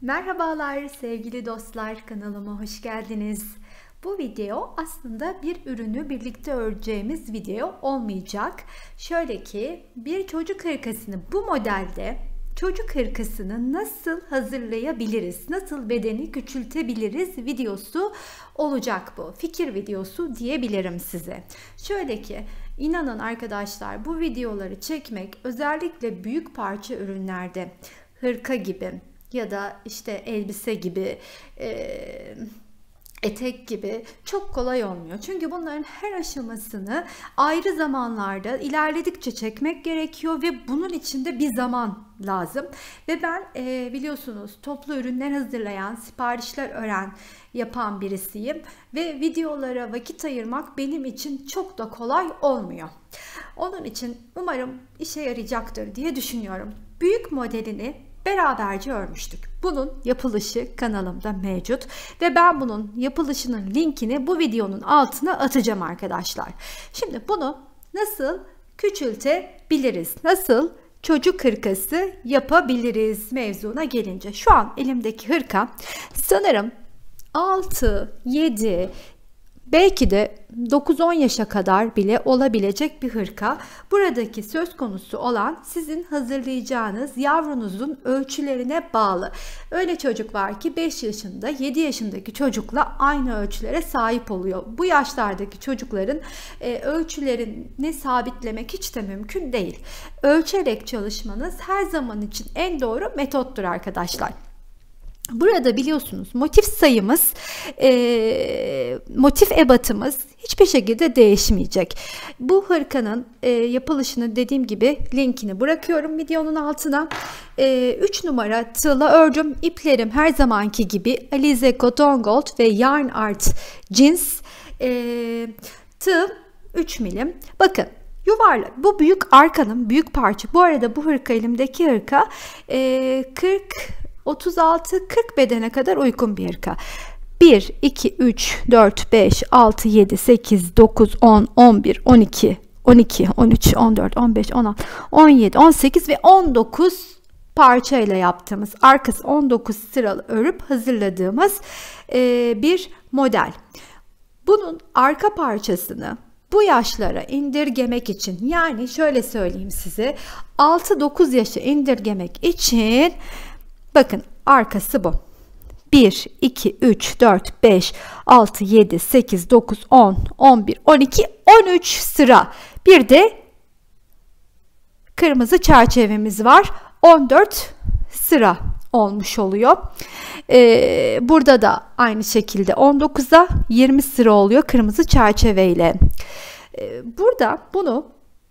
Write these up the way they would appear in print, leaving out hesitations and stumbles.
Merhabalar sevgili dostlar, kanalıma hoş geldiniz. Bu video aslında bir ürünü birlikte öreceğimiz video olmayacak. Şöyle ki bir çocuk hırkasını bu modelde çocuk hırkasını nasıl hazırlayabiliriz, nasıl bedeni küçültebiliriz videosu olacak bu. Fikir videosu diyebilirim size. Şöyle ki inanın arkadaşlar, bu videoları çekmek özellikle büyük parça ürünlerde, hırka gibi ya da işte elbise gibi, etek gibi çok kolay olmuyor. Çünkü bunların her aşamasını ayrı zamanlarda ilerledikçe çekmek gerekiyor ve bunun için de bir zaman lazım. Ve ben biliyorsunuz toplu ürünler hazırlayan, siparişler yapan birisiyim ve videolara vakit ayırmak benim için çok da kolay olmuyor. Onun için umarım işe yarayacaktır diye düşünüyorum. Büyük modelini beraberce örmüştük. Bunun yapılışı kanalımda mevcut ve ben bunun yapılışının linkini bu videonun altına atacağım arkadaşlar. Şimdi bunu nasıl küçültebiliriz? Nasıl çocuk hırkası yapabiliriz mevzuna gelince, şu an elimdeki hırka sanırım 6, 7, belki de 9-10 yaşa kadar bile olabilecek bir hırka. Buradaki söz konusu olan sizin hazırlayacağınız yavrunuzun ölçülerine bağlı. Öyle çocuk var ki 5 yaşında 7 yaşındaki çocukla aynı ölçülere sahip oluyor. Bu yaşlardaki çocukların ölçülerini sabitlemek hiç de mümkün değil. Ölçerek çalışmanız her zaman için en doğru metottur arkadaşlar. Burada biliyorsunuz motif sayımız, motif ebatımız hiçbir şekilde değişmeyecek. Bu hırkanın yapılışını dediğim gibi linkini bırakıyorum videonun altına. 3 numara tığla ördüm. İplerim her zamanki gibi Alize Cotton Gold ve Yarn Art Jeans. Tığ 3 milim. Bakın. Yuvarlak. Bu büyük arkanın büyük parça. Bu arada bu hırka, elimdeki hırka 36-40 bedene kadar uygun bir hırka. 1, 2, 3, 4, 5, 6, 7, 8, 9, 10, 11, 12, 12, 13, 14, 15, 16, 17, 18 ve 19 parçayla yaptığımız, arkası 19 sıralı örüp hazırladığımız bir model. Bunun arka parçasını bu yaşlara indirgemek için, yani şöyle söyleyeyim size, 6-9 yaşa indirgemek için bakın arkası bu. 1, 2, 3, 4, 5, 6, 7, 8, 9, 10, 11, 12, 13 sıra. Bir de kırmızı çerçevemiz var. 14 sıra olmuş oluyor. Burada da aynı şekilde 19'a 20 sıra oluyor kırmızı çerçeveyle. Burada bunu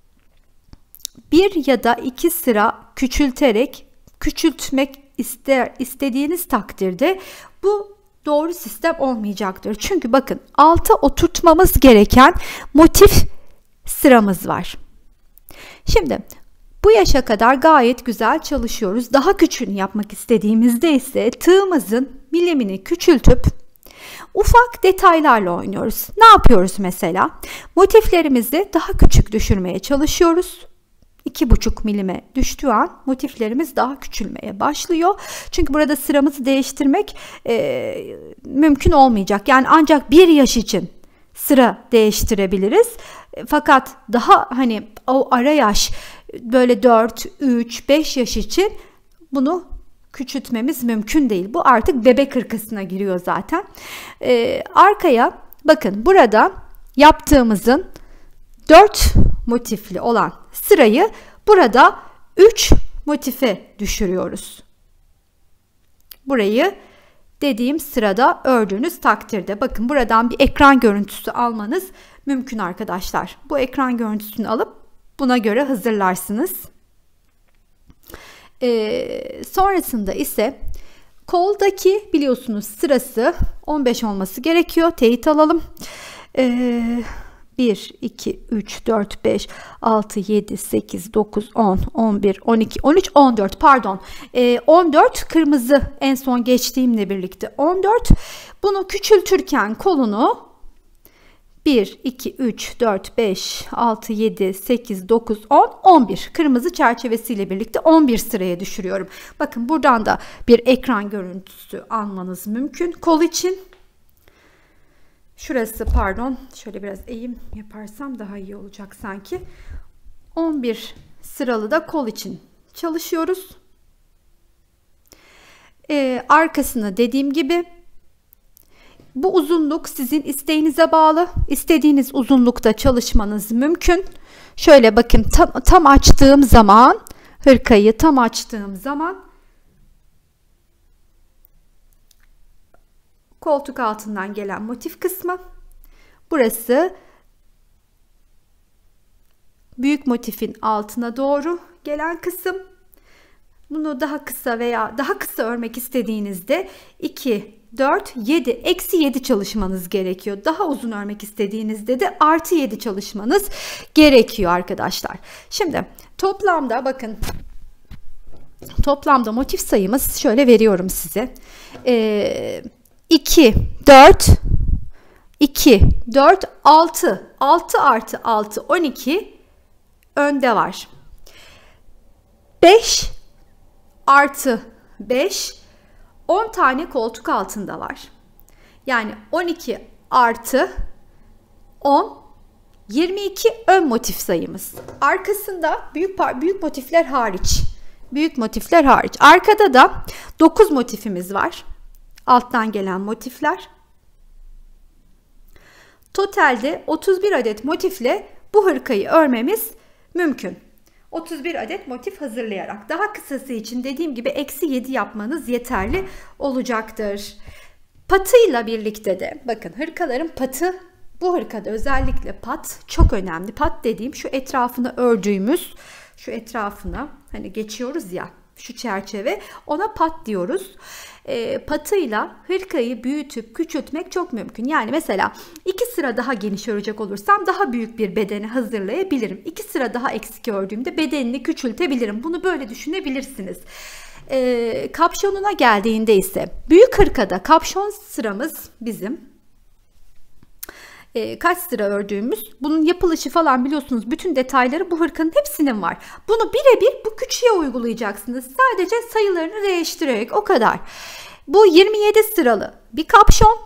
bir ya da 2 sıra küçültmek istediğiniz takdirde bu doğru sistem olmayacaktır. Çünkü bakın alta oturtmamız gereken motif sıramız var. Şimdi bu yaşa kadar gayet güzel çalışıyoruz. Daha küçüğünü yapmak istediğimizde ise tığımızın milimini küçültüp ufak detaylarla oynuyoruz. Ne yapıyoruz mesela? Motiflerimizi daha küçük düşürmeye çalışıyoruz. 2,5 milime düştüğü an motiflerimiz daha küçülmeye başlıyor. Çünkü burada sıramızı değiştirmek mümkün olmayacak. Yani ancak bir yaş için sıra değiştirebiliriz. Fakat daha hani o ara yaş böyle 4, 3, 5 yaş için bunu küçültmemiz mümkün değil. Bu artık bebek hırkasına giriyor zaten. Arkaya bakın, burada yaptığımızın 4 motifli olan sırayı burada 3 motife düşürüyoruz. Burayı dediğim sırada ördüğünüz takdirde bakın buradan bir ekran görüntüsü almanız mümkün arkadaşlar. Bu ekran görüntüsünü alıp buna göre hazırlarsınız. Sonrasında ise koldaki biliyorsunuz sırası 15 olması gerekiyor. Teyit alalım. 1, 2, 3, 4, 5, 6, 7, 8, 9, 10, 11, 12, 13, 14 pardon. 14 kırmızı en son geçtiğimle birlikte 14. Bunu küçültürken kolunu 1, 2, 3, 4, 5, 6, 7, 8, 9, 10, 11. Kırmızı çerçevesiyle birlikte 11 sıraya düşürüyorum. Bakın buradan da bir ekran görüntüsü almanız mümkün. Kol için. Şurası pardon. Şöyle biraz eğim yaparsam daha iyi olacak sanki. 11 sıralı da kol için çalışıyoruz. Arkasını dediğim gibi bu uzunluk sizin isteğinize bağlı. İstediğiniz uzunlukta çalışmanız mümkün. Şöyle bakın tam açtığım zaman, hırkayı tam açtığım zaman koltuk altından gelen motif kısmı. Burası büyük motifin altına doğru gelen kısım. Bunu daha kısa veya daha kısa örmek istediğinizde 2, 4, 7, eksi 7 çalışmanız gerekiyor. Daha uzun örmek istediğinizde de artı 7 çalışmanız gerekiyor arkadaşlar. Şimdi toplamda bakın, toplamda motif sayımız şöyle veriyorum size. 2, 4, 2, 4, 6. 6 artı 6, 12 önde var. 5 artı 5, 10 tane koltuk altında var. Yani 12 artı 10, 22 ön motif sayımız. Arkasında büyük motifler hariç. Büyük motifler hariç. Arkada da 9 motifimiz var. Alttan gelen motifler. Totalde 31 adet motifle bu hırkayı örmemiz mümkün. 31 adet motif hazırlayarak. Daha kısası için dediğim gibi eksi 7 yapmanız yeterli olacaktır. Patıyla birlikte de bakın hırkaların patı, bu hırkada özellikle pat çok önemli. Pat dediğim şu etrafını ördüğümüz, şu etrafına hani geçiyoruz ya, şu çerçeve, ona pat diyoruz. Patıyla hırkayı büyütüp küçültmek çok mümkün. Yani mesela 2 sıra daha geniş örecek olursam daha büyük bir bedeni hazırlayabilirim. 2 sıra daha eksik ördüğümde bedenini küçültebilirim. Bunu böyle düşünebilirsiniz. Kapşonuna geldiğinde ise büyük hırkada kapşon sıramız bizim kaç sıra ördüğümüz, bunun yapılışı falan biliyorsunuz, bütün detayları bu hırkanın hepsinin var. Bunu birebir bu küçüğe uygulayacaksınız. Sadece sayılarını değiştirerek, o kadar. Bu 27 sıralı bir kapşon.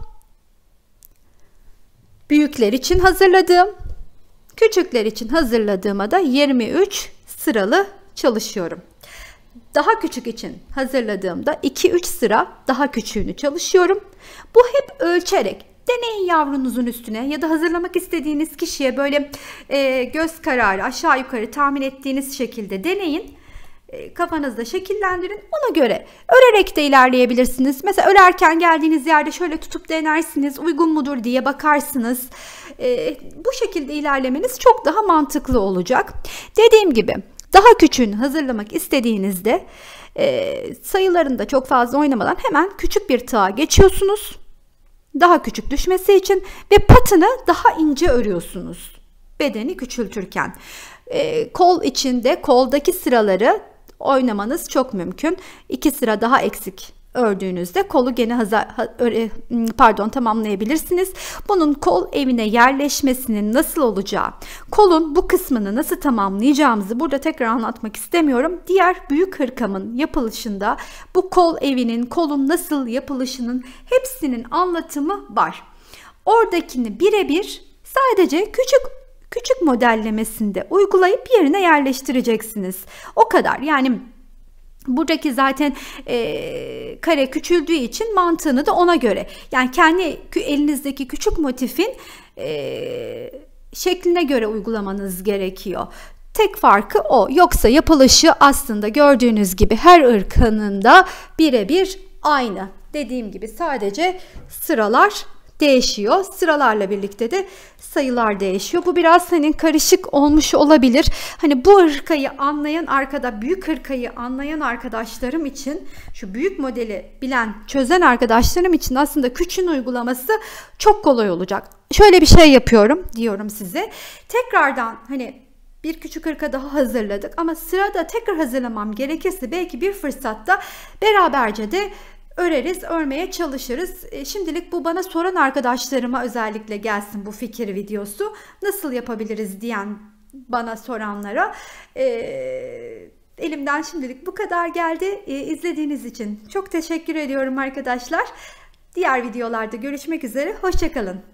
Büyükler için hazırladığım, küçükler için hazırladığıma da 23 sıralı çalışıyorum. Daha küçük için hazırladığımda 2-3 sıra daha küçüğünü çalışıyorum. Bu hep ölçerek. Deneyin yavrunuzun üstüne ya da hazırlamak istediğiniz kişiye böyle göz kararı aşağı yukarı tahmin ettiğiniz şekilde deneyin. Kafanızda şekillendirin. Ona göre örerek de ilerleyebilirsiniz. Mesela örerken geldiğiniz yerde şöyle tutup denersiniz. Uygun mudur diye bakarsınız. Bu şekilde ilerlemeniz çok daha mantıklı olacak. Dediğim gibi daha küçüğünü hazırlamak istediğinizde sayılarında çok fazla oynamadan hemen küçük bir tığa geçiyorsunuz. Daha küçük düşmesi için ve patını daha ince örüyorsunuz bedeni küçültürken. Kol içinde koldaki sıraları oynamanız çok mümkün. 2 sıra daha eksik ördüğünüzde kolu gene tamamlayabilirsiniz. Bunun kol evine yerleşmesinin nasıl olacağı, kolun bu kısmını nasıl tamamlayacağımızı burada tekrar anlatmak istemiyorum. Diğer büyük hırkamın yapılışında bu kol evinin, kolun nasıl yapılışının hepsinin anlatımı var. Oradakini birebir sadece küçük modellemesinde uygulayıp yerine yerleştireceksiniz. O kadar. Yani buradaki zaten kare küçüldüğü için mantığını da ona göre. Yani kendi elinizdeki küçük motifin şekline göre uygulamanız gerekiyor. Tek farkı o. Yoksa yapılışı aslında gördüğünüz gibi her ırkanın da birebir aynı. Dediğim gibi sadece sıralar değişiyor. Sıralarla birlikte de sayılar değişiyor. Bu biraz hani karışık olmuş olabilir. Hani bu hırkayı anlayan büyük hırkayı anlayan arkadaşlarım için, şu büyük modeli bilen, çözen arkadaşlarım için aslında küçüğün uygulaması çok kolay olacak. Şöyle bir şey yapıyorum diyorum size. Tekrardan hani bir küçük hırka daha hazırladık ama sırada tekrar hazırlamam gerekirse belki bir fırsatta beraberce de öreriz, örmeye çalışırız. Şimdilik bu bana soran arkadaşlarıma özellikle gelsin bu fikir videosu. Nasıl yapabiliriz diyen bana soranlara. Elimden şimdilik bu kadar geldi. İzlediğiniz için çok teşekkür ediyorum arkadaşlar. Diğer videolarda görüşmek üzere. Hoşça kalın.